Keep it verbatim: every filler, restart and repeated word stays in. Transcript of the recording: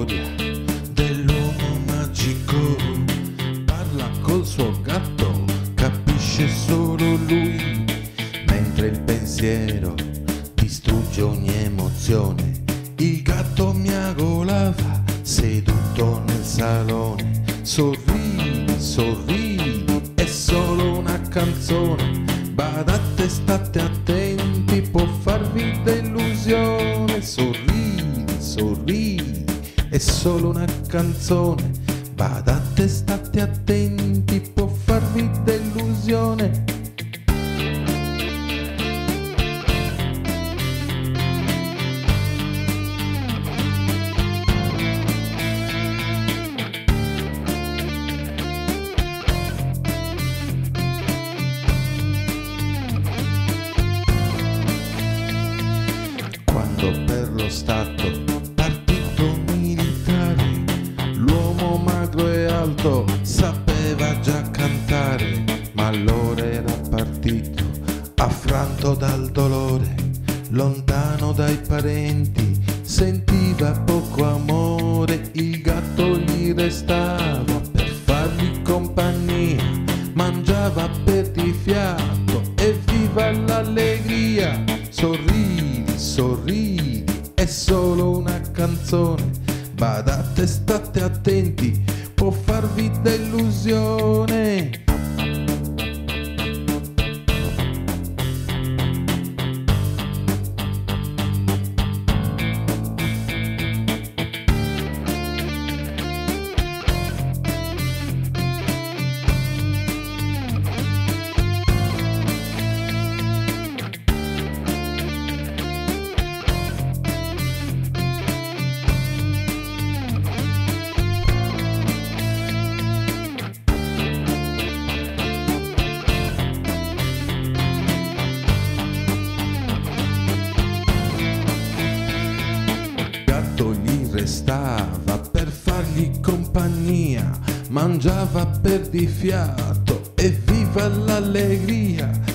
storia dell'uomo magico. Parla col suo gatto, capisce solo lui, mentre il pensiero distrugge ogni emozione. Il gatto miagolava seduto nel salone. Sorridi, sorridi, è solo una canzone. Badate, state attenti, può farvi delusione. Sorridi, sorridi, è solo una canzone. Badate, state attenti, può farvi delusione. Per lo Stato, partito militare, l'uomo magro e alto sapeva già cantare, ma allora era partito affranto dal dolore, lontano dai parenti, sentiva poco amore. Il gatto gli restava per fargli compagnia, mangiava per di fiato e viva l'allegria. Sorridi, sorridi, è solo una canzone. Badate, state attenti, può farvi delusione. Gli restava per fargli compagnia, mangiava per di fiato e viva l'allegria.